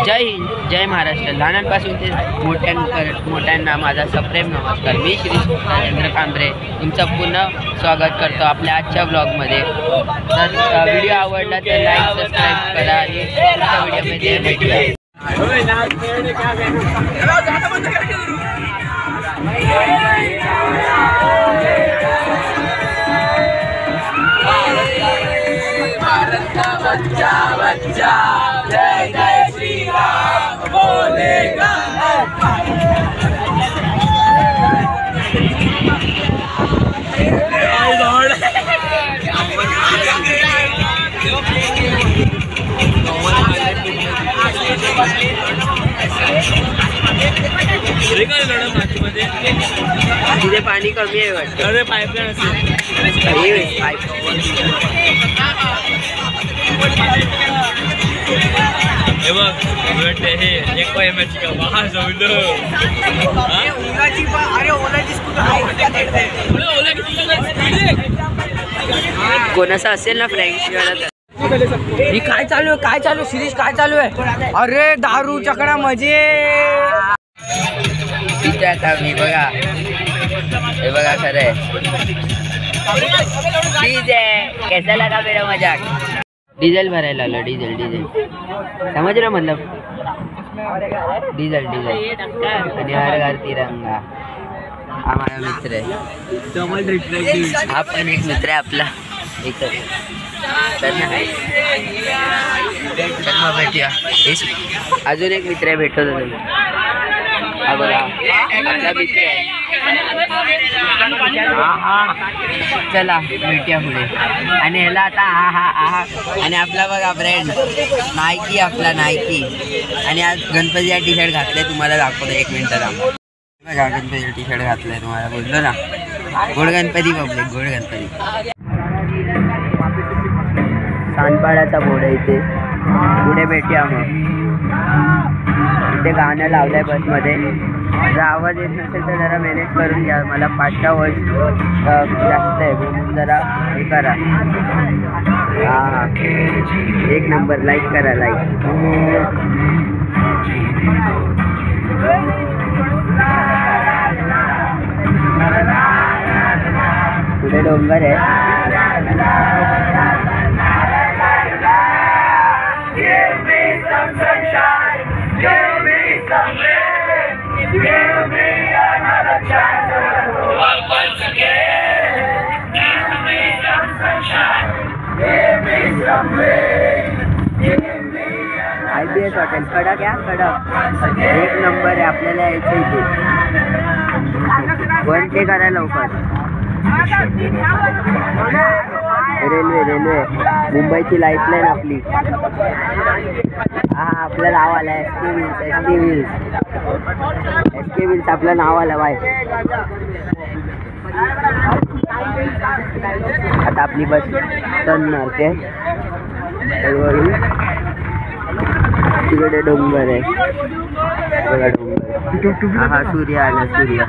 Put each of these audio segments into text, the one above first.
जय हिंद, जय महाराष्ट्र. लहानांपासून ते मोठ्यांना माझा सप्रेम नमस्कार. मी श्री राजेंद्र कांबरे तुमचं पुन्हा स्वागत करतो आपल्या आजच्या ब्लॉगमध्ये. तर व्हिडिओ आवडला तर लाईक सबस्क्राईब करा आणि पुढच्या व्हिडिओमध्ये भेटूया. बच्चा बच्चा जय जय श्री राम बोलेगा. तिथे पाणी कमी आहे वाटतं. अरे पाईपलाईन असेल. हे बघ हे एक एमएच का बाहेर जवळ कोणाचा असेल ना फ्रेंड्स. काय चालू शिरीष काय चालू आहे. अरे दारू चकडा मजे तिथे आता मी बघा हे बघा खरं आहे. ठीक आहे कैसा लगा मेरा मजाक. डीजल भरायला आलो. डिझेल समज ना मतलब डिझेल आणि हर घर तिरंगा. हा माझा मित्र आहे. हा पण एक मित्र आहे आपला एकच. तर मग भेटूया. अजून एक मित्र आहे भेटतो तुम्ही. हा बघा आपला मित्र आहे. चला भेटूया पुढे. आणि ह्याला आता हा आणि आपला बघा ब्रँड नायकी. आपला नायकी. आणि आज गणपतीचा टी शर्ट घातलाय. तुम्हाला दाखवतो एक मिनिटात. बघा गणपतीचा टी शर्ट घातलाय. तुम्हाला बोललो ना गोड गणपती पब्लिक गोड गणपती. सांडपाड्याचा बोर्ड आहे इथे. पुढे भेटूया मग. इथे गाणं लावलंय बसमध्ये. जर आवाज येत नसेल तर जरा मॅनेज करून घ्या. मला 5टा वर्ष जास्त आहे म्हणून जरा हे करा. हां एक नंबर. लाईक करा लाईक. पुढे डोंगर आहे. IBS हॉटेल कडक या कडक एक नंबर आहे. आपल्याला यायचं इथे. पण ते करा लवकर. रेल्वे मुंबईची लाईफलाईन आपली. हा आपलं नाव आलं SK व्हील्स आपलं नाव आलं बाय. आता आपली बस चढणार ते. तिकडे डोंगर आहे बघा डोंगर. हा सूर्य आला. सूर्य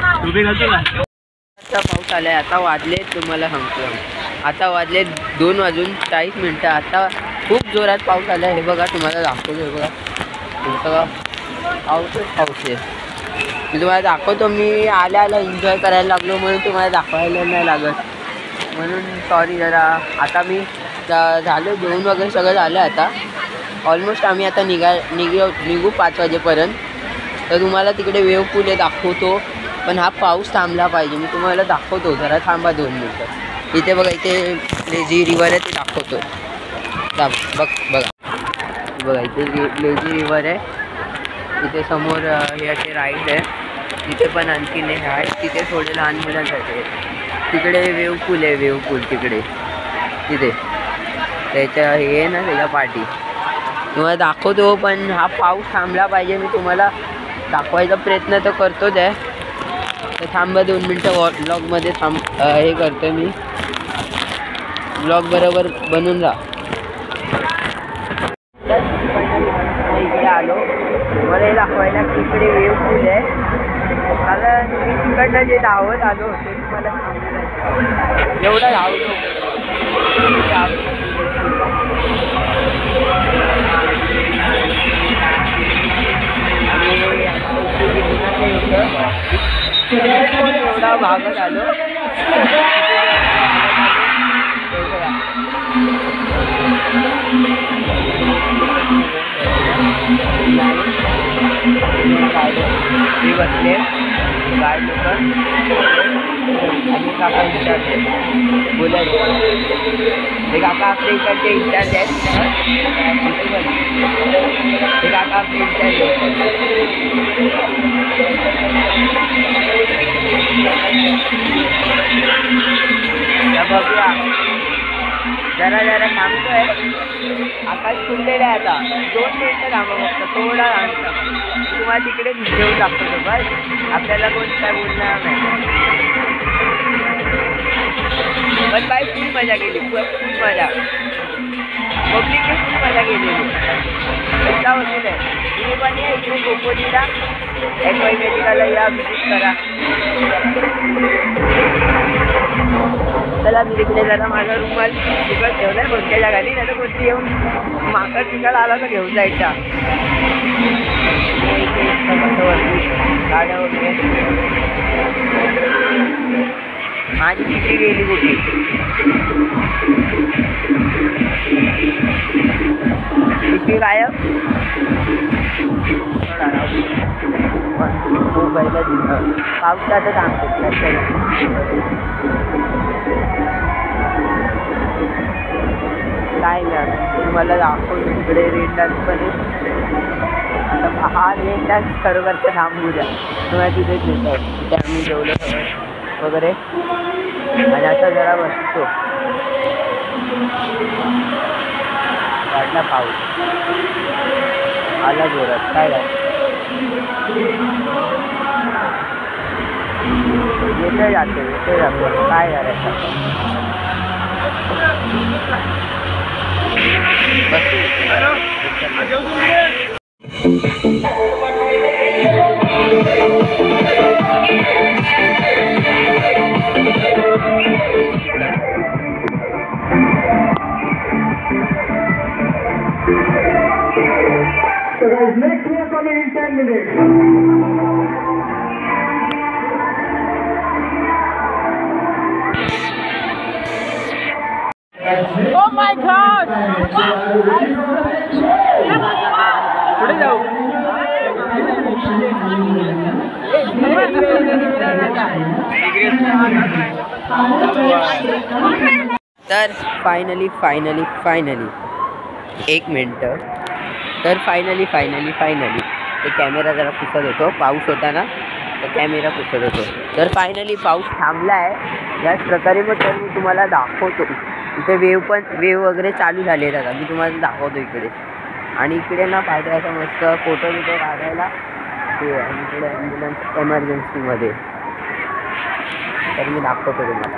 पाऊस आलाय. आता वाजले तुम्हाला सांगतो. आता वाजले 2:40. आता खूप जोरात पाऊस आला. हे बघा तुम्हाला दाखवतो. हे बघा तुमचं पाऊस आहे. मी तुम्हाला दाखवतो. मी आल्या एन्जॉय करायला लागलो म्हणून तुम्हाला दाखवायला नाही लागत म्हणून सॉरी जरा. आता मी झालं जेवण वगैरे सगळं झालं. आता ऑलमोस्ट आम्ही आता निघू 5 वाजेपर्यंत. तर तुम्हाला तिकडे वेव पूल आहे दाखवतो. पण हा पाऊस थांबला पाहिजे. मी तुम्हाला दाखवतो. जरा थांबा 2 मिनटं. इथे बघा इथे जी रिवर आहे ते दाखवतो. बघा इथे लेझी रिवर आहे. इथे समोर हे असे राईड आहे. तिथे पण आणखीन हे आहे. तिथे थोडे लहान मुलांसाठी आहे. तिकडे वेव पूल आहे. वेव पूल तिकडे तिथे त्याच्या हे आहे ना त्याच्या पाठी तुम्हाला दाखवतो. पण हा पाऊस थांबला पाहिजे. मी तुम्हाला दाखवायचा प्रयत्न तर करतोच आहे. तर थांबा 2 मिनटं. ब्लॉगमध्ये हे करतो मी. ब्लॉग बरोबर बनवून राहा. इकडे आलो. मला हे दाखवायला की इकडे वेव पूल आहे. कारण मी तिकडनं जे धावत आलो होते मला एवढा धावलो. आता भागत आलो. मी बसले गाय लोक आणि काका विचारते बोलत हे काका आपल्या इकडचे इंचार्ज आहेत. हे काका आपले इंचार्ज बघूया. जरा जरा थांबतोय. आकाश खुललेलं आहे आता. 2 मिनिटं थांबा फक्त. थोडा थांबता तुम्हाला तिकडे घेऊन दाखवतो. बस आपल्याला कोण काय बोलणार नाही. पण बाई फुल मजा केली. फुल मजा. पब्लिकने फुल मजा केलेली. पैसा वसूल आहे. तुम्ही पण या इकडे कोकोलीला XY मेडिकलला या विजिट करा. चला मी तिकडे जरा माझा रुमाल तिकड ठेवलाय कोणत्या खाली. नाही तर कोणती येऊन माकड तिकड आला तर घेऊन जायचा. गाड्या वगैरे माझी किती गेली कुठे. किती गायब. मोबाईलला दिलं पावसाचं थांबतो. काय नाही तुम्हाला दाखवतो तिकडे रेन डान्स पण आहे. आता हा रेन डान्स खरोखरचं थांबू द्या. तुम्हाला तिथेच येतात. तिथे आम्ही जेवलं सगळं वगैरे आणि आता जरा बसतो. वाटला पाऊस आला जोरात. काय येते जातो काय करायचं. So guys, next we are coming in 10 minutes. Oh my God! पुढे जाऊ. तर फायनली 1 मिनटं. तर फायनली ते कॅमेरा जरा पुसत होतो. पाऊस होता ना तर कॅमेरा पुसत होतो. तर फायनली पाऊस थांबला आहे. याच प्रकारे मग तर मी तुम्हाला दाखवतो. इथे वेव वगैरे चालू झाले आहेत. आता मी तुम्हाला दाखवतो इकडे. आणि इकडे ना पाहिजे असं मस्त फोटो काढायला ते आणि इकडे ॲम्ब्युलन्स एमर्जन्सीमध्ये. तर मी दाखवतो तुम्हाला.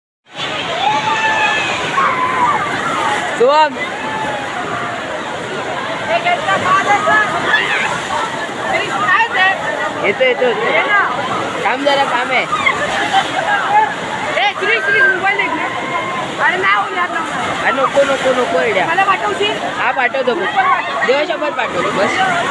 येतो काम जरा काम आहे. नको रेड्या. हा पाठवतो देवासोबत पाठवतो बस.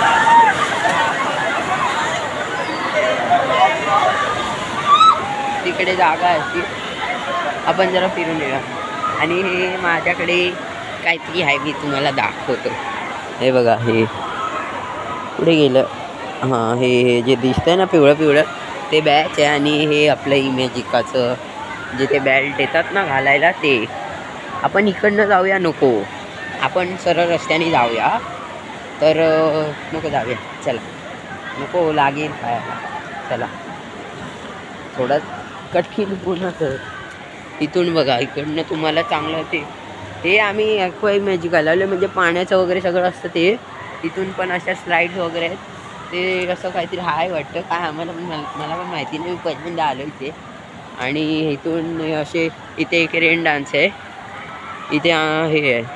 तिकडे जागा आहे आपण जरा फिरून येऊया. आणि हे माझ्याकडे काहीतरी आहे मी तुम्हाला दाखवतो. हे बघा हे पुढे गेलं. हां हे जे दिसतंय ना पिवळं ते बॅच आहे. आणि हे आपलं इमॅजिकाचं जे ते बेल्ट येतात ना घालायला ते. आपण इकडनं जाऊया. नको आपण सरळ रस्त्याने जाऊया. तर नको जाऊया. चला नको लागेल पायाला. चला थोडं कठीण पूर्ण तर इथून बघा इकडनं तुम्हाला चांगलं ते आम्ही एक्वाई मॅजिक घालवलं. म्हणजे पाण्याचं वगैरे सगळं असतं ते. तिथून पण अशा स्लाईड्स वगैरे आहेत. ते असं काहीतरी हाय वाटतं. काय मला पण माहिती नाही. मी पहिल्यांदा आलो इथे. आणि इथून असे इथे एक रेन डान्स आहे. इथे हे आहे.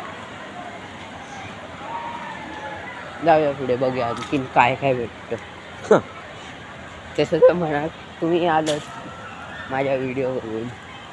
जाऊया पुढे बघूया आणखीन काय भेटतं. तसं तर म्हणा तुम्ही आलंच माझ्या व्हिडिओ बघून.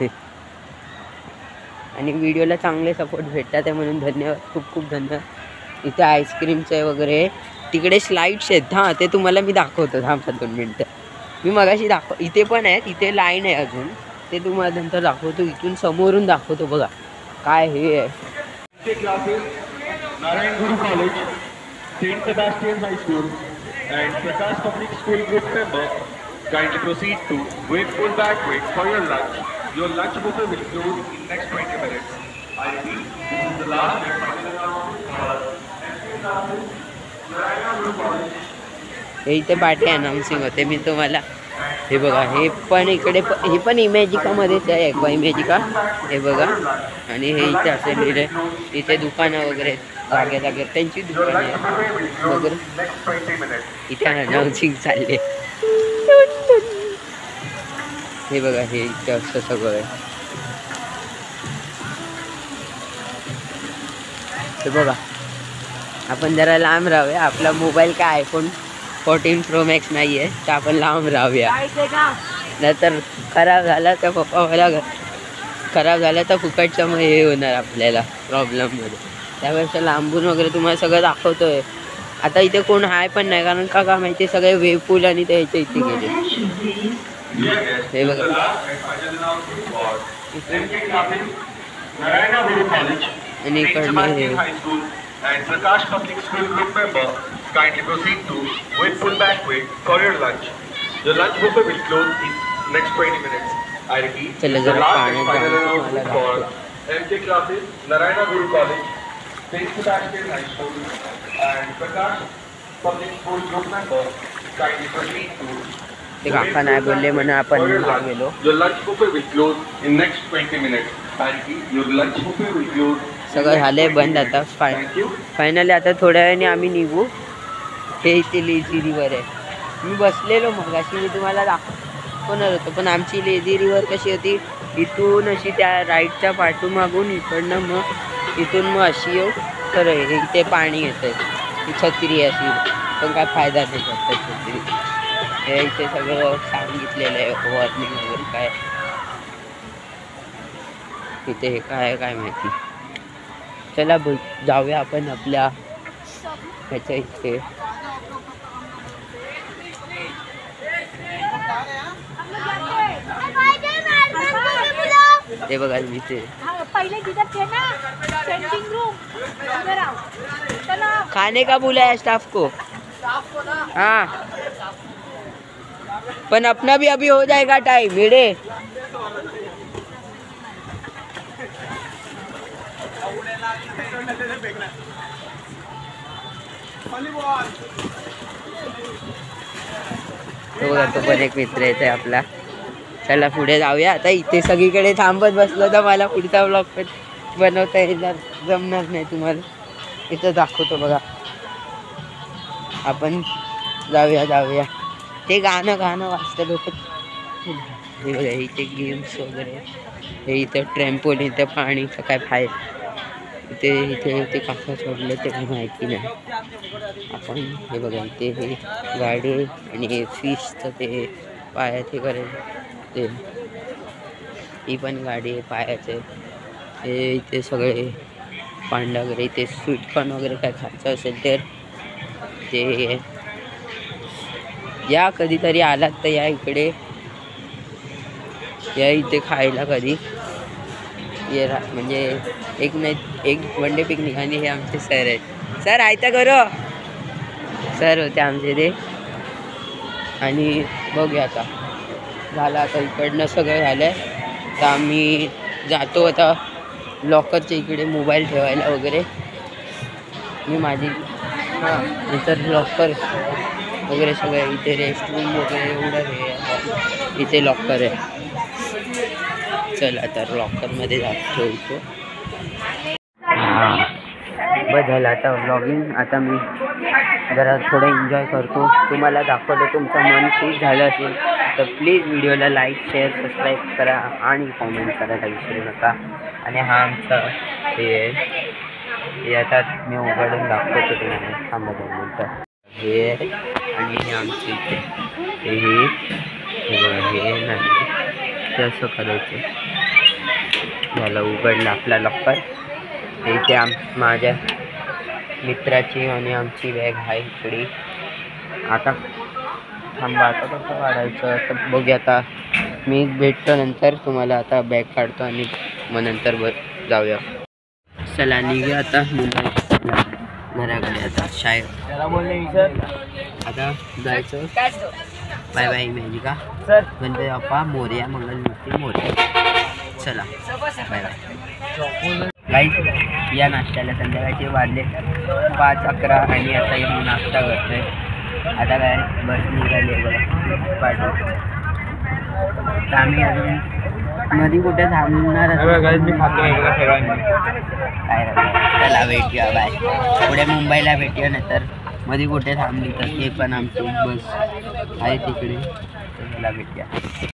आणि व्हिडिओला चांगले सपोर्ट भेटतात आहे म्हणून धन्यवाद. खूप धन्यवाद. इथे आईस्क्रीमचं वगैरे तिकडे स्लाईड्स आहेत. हां ते तुम्हाला मी दाखवतो. थांबा 2 मिनटं. मी मगाशी इथे पण आहे, तिथे लाईन आहे अजून, ते तुम्हाला नंतर दाखवतो. इथून समोरून दाखवतो बघा काय हे आहे. classes, Narayan Guru College, Saint Sebastian High School, and Prakash Public School group member, kindly proceed to Wakeful Banquet for your lunch. Your lunch buffet will close in next 20 minutes. I repeat, this is the last and final round for entry classes, Narayan Guru College. हे इथे पाठी अनाउन्सिंग होते. मी तुम्हाला हे बघा, हे पण इकडे हे पण इमेजिकामध्येच आहे, एकवा इमेजिका. हे बघा, आणि हे इथे असं लिहिलं, इथे दुकानं वगैरे जागे जागे त्यांची दुकानं आहे वगैरे. इथे अनाउन्सिंग चालले. हे बघा, हे इथे असं सगळं आहे. हे बघा, आपण जरा लांब राहूया. आपला मोबाईल काय आयफोन 14 Pro Max नाही आहे, तर आपण लांब राहूया. नाहीतर खराब झाला तर पप्पा मला खराब झाला तर फुकटचं मग हे होणार आपल्याला प्रॉब्लेममध्ये. त्यापेक्षा लांबून वगैरे तुम्हाला सगळं दाखवतोय. आता इथे कोण आहे पण नाही, कारण का माहिती सगळे वेव पूल आणि त्याच्या इथे गेले. हे बघा, आणि इकडनं हे And Prakash Public School group member, kindly proceed to Wakeful Banquet for your lunch. The lunch buffet will close in next 20 minutes. I repeat, चला the जरा last and पाण्यात final जाऊन announcement तुम्हाला for MK classes, Narayana Guru College, Saint Sebastian High School, and Prakash Public School group member, kindly proceed to ते काका नाही बोलले म्हणून आपण गेलो. Your lunch buffet will close in next 20 minutes. I repeat, your lunch buffet will close. सगळं झालंय बंद आता. फायनली आता थोड्या वेळाने आम्ही निघू. हे इथे लेझी रिव्हर आहे. मी बसलेलो मगाशी, मी तुम्हाला दाखवणार होतो, पण आमची लेझी रिव्हर कशी होती, इथून अशी त्या राईटच्या पाठूमागून इकडनं मग इथून मग अशी येऊ तर इथे पाणी येतं. ही छत्री अशी, पण काय फायदा नाही करता छत्री. हे इथे सगळं सांगितलेलं आहे, वॉर्निंग वगैरे काय. इथे हे काय काय माहिती. चला जाऊया आपण आपल्या ह्याच्या इथे. ते बघा मी ते खाने का बोला है स्टाफ को. हाँ, पण अपना भी अभी हो जाएगा टाइम. मेरे तो बघा, तो पण एक मित्र येत आहे आपला. चला पुढे जाऊया. आता इथे सगळीकडे थांबत बसलो तर मला पुढचा ब्लॉग पण बनवता येणार जमणार नाही तुम्हाला. इथं दाखवतो बघा. आपण जाऊया. ते गाणं वाजतं लोक. हे बघा, इथे गेम्स वगैरे. हे इथं ट्रॅम्पोल, इथं पाणीचं काय फायदा. इथे काका सोडलं ते काही माहिती नाही. आपण हे बघा, इथे हे गाडी आणि फिशचं ते पायात हे करायचं ते, ही पण गाडी आहे पायाचे. हे इथे सगळे पांडा वगैरे. इथे स्वीटकॉर्न वगैरे काय खायचं असेल तर ते या, कधीतरी आलात तर या इकडे, या इथे खायला कधी ये. म्हणजे एक वन डे पिकनिक. आणि हे आमचे सर आहेत. सर आयता करो सर होते आमचे ते. आणि बघूया आता झालं. आता इकडनं सगळं झालं आहे, तर आम्ही जातो आता लॉकरच्या इकडे मोबाईल ठेवायला वगैरे. मी माझी इतर लॉकर वगैरे सगळं इथे रेस्टरूम वगैरे एवढं हे इथे लॉकर आहे. चला तर लॉकरमध्ये जातो इथं. बस झालं आता व्लॉगिंग. आता मी जरा थोडं एन्जॉय करतो. तुम्हाला दाखवलं तुमचं मन खुश झालं असेल तर प्लीज व्हिडिओला लाईक, शेअर, सबस्क्राईब करा आणि कॉमेंट करायला विसरू नका. आणि हा आमचा हे आता मी उघडून दाखवतो तुम्हाला. थांबा 2 मिनटं. हे आणि हे आमचे इथे हे नाही ते असं करायचं. झालं, उघडलं आपला लॉकर. इथे माझ्या मित्राची आणि आमची बॅग आहे इकडे. आता थांबा आता कसं काढायचं तर बघूया. आता मी भेटतो नंतर तुम्हाला. आता बॅग काढतो आणि मग नंतर जाऊया. चला निघूया आता मुंबई घराकडे. आता शाळेत आता जायचं. Bye bye Magica. Ganpati Bappa मोरया, मंगलमूर्ती मोरया. चला बाय बाय. गाईस या नाश्त्याला संध्याकाळचे वाजले 5:11 आणि आता येऊन नाश्ता करतोय. आता काय बस निघाली आहे बघा पाठव. तर आम्ही अजून मध्ये कुठे थांबणार काय चला भेटूया. बाय. पुढे मुंबईला भेटूया. नंतर मध्ये कुठे थांबली तर ते पण आमची बस आहे तिकडे. चला भेटूया.